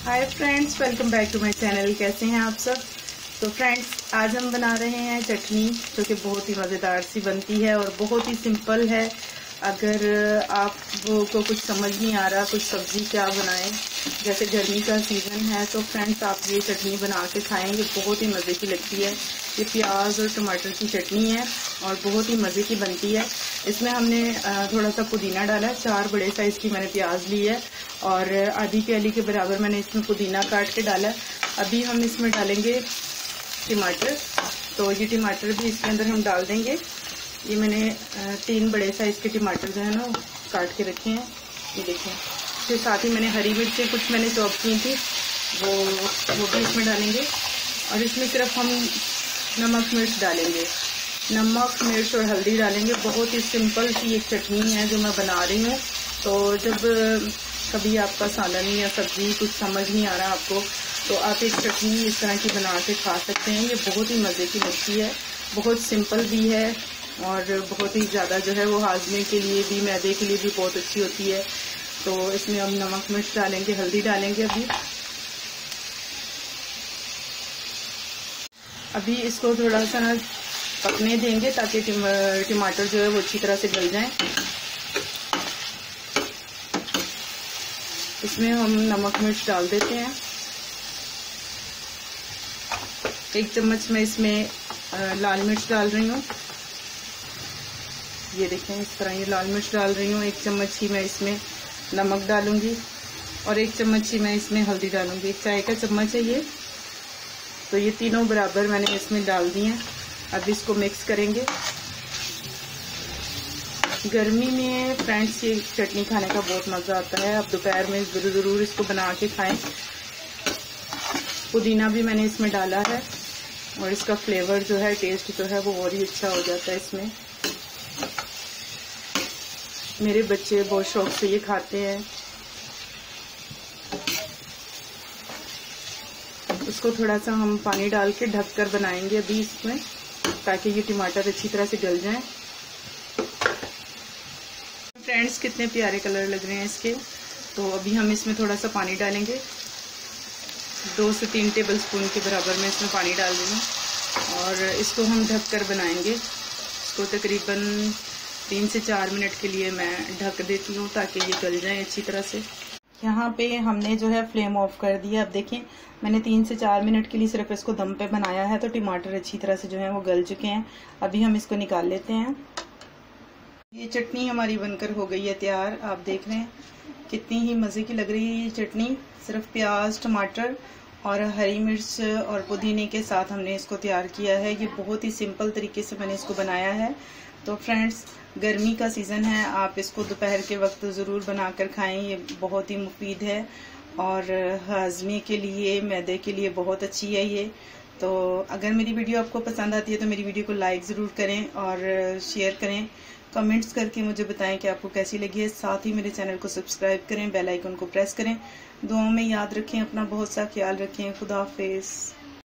Hi friends, welcome back to my channel. कैसे हैं आप सब। तो फ्रेंड्स, आज हम बना रहे हैं चटनी जो कि बहुत ही मज़ेदार सी बनती है और बहुत ही सिंपल है। अगर आपको कुछ समझ नहीं आ रहा कुछ सब्जी क्या बनाएं, जैसे गर्मी का सीज़न है, तो फ्रेंड्स आप ये चटनी बना के खाएं। ये बहुत ही मज़े की लगती है। ये प्याज और टमाटर की चटनी है और बहुत ही मज़े की बनती है। इसमें हमने थोड़ा सा पुदीना डाला है। 4 बड़े साइज़ की मैंने प्याज ली है और आधी प्याली के बराबर मैंने इसमें पुदीना काट के डाला है। अभी हम इसमें डालेंगे टमाटर, तो ये टमाटर भी इसके अंदर हम डाल देंगे। ये मैंने 3 बड़े साइज़ के टमाटर जो है ना काट के रखे हैं, ये देखें। फिर साथ ही मैंने हरी मिर्चें कुछ मैंने चॉप की थी, वो भी इसमें डालेंगे। और इसमें सिर्फ हम नमक मिर्च डालेंगे, नमक मिर्च और हल्दी डालेंगे। बहुत ही सिंपल सी एक चटनी है जो मैं बना रही हूँ। तो जब कभी आपका सालन या सब्जी कुछ समझ नहीं आ रहा आपको, तो आप एक चटनी इस तरह की बना के खा सकते हैं। ये बहुत ही मज़े की लगती है, बहुत सिंपल भी है और बहुत ही ज़्यादा जो है वो हाजमे के लिए भी, मैदे के लिए भी बहुत अच्छी होती है। तो इसमें हम नमक मिर्च डालेंगे, हल्दी डालेंगे। अभी इसको थोड़ा सा ना पकने देंगे ताकि टमाटर जो है वो अच्छी तरह से गल जाएं। इसमें हम नमक मिर्च डाल देते हैं। 1 चम्मच मैं इसमें लाल मिर्च डाल रही हूँ। ये देखें, इस तरह ये लाल मिर्च डाल रही हूँ। 1 चम्मच ही मैं इसमें नमक डालूंगी और 1 चम्मच ही मैं इसमें हल्दी डालूंगी। 1 चाय का चम्मच है ये। तो ये तीनों बराबर मैंने इसमें डाल दिए हैं। अब इसको मिक्स करेंगे। गर्मी में फ्रेंड्स ये चटनी खाने का बहुत मज़ा आता है। आप दोपहर में ज़रूर इसको बना के खाएं। पुदीना भी मैंने इसमें डाला है और इसका फ्लेवर जो है, टेस्ट जो है वो और ही अच्छा हो जाता है इसमें। मेरे बच्चे बहुत शौक से ये खाते हैं। इसको थोड़ा सा हम पानी डाल के ढककर बनाएंगे अभी इसमें, ताकि ये टमाटर अच्छी तरह से गल जाएं। फ्रेंड्स, कितने प्यारे कलर लग रहे हैं इसके। तो अभी हम इसमें थोड़ा सा पानी डालेंगे। 2 से 3 टेबलस्पून के बराबर में इसमें पानी डाल देंगे और इसको हम ढककर बनाएंगे। इसको तकरीबन 3 से 4 मिनट के लिए मैं ढक देती हूँ ताकि ये गल जाए अच्छी तरह से। यहाँ पे हमने जो है फ्लेम ऑफ कर दिया। अब देखें, मैंने 3 से 4 मिनट के लिए सिर्फ इसको दम पे बनाया है, तो टमाटर अच्छी तरह से जो है वो गल चुके हैं। अभी हम इसको निकाल लेते हैं। ये चटनी हमारी बनकर हो गई है तैयार। आप देख रहे हैं कितनी ही मज़े की लग रही है ये चटनी। सिर्फ प्याज, टमाटर और हरी मिर्च और पुदीने के साथ हमने इसको तैयार किया है। ये बहुत ही सिंपल तरीके से मैंने इसको बनाया है। तो फ्रेंड्स, गर्मी का सीज़न है, आप इसको दोपहर के वक्त ज़रूर बनाकर खाएं। ये बहुत ही मुफीद है और हाजमे के लिए, मैदे के लिए बहुत अच्छी है ये। तो अगर मेरी वीडियो आपको पसंद आती है तो मेरी वीडियो को लाइक ज़रूर करें और शेयर करें। कमेंट्स करके मुझे बताएं कि आपको कैसी लगी है। साथ ही मेरे चैनल को सब्सक्राइब करें, बेल आइकन को प्रेस करें। दुआओं में याद रखें, अपना बहुत सा ख्याल रखें। खुदा हाफिज़।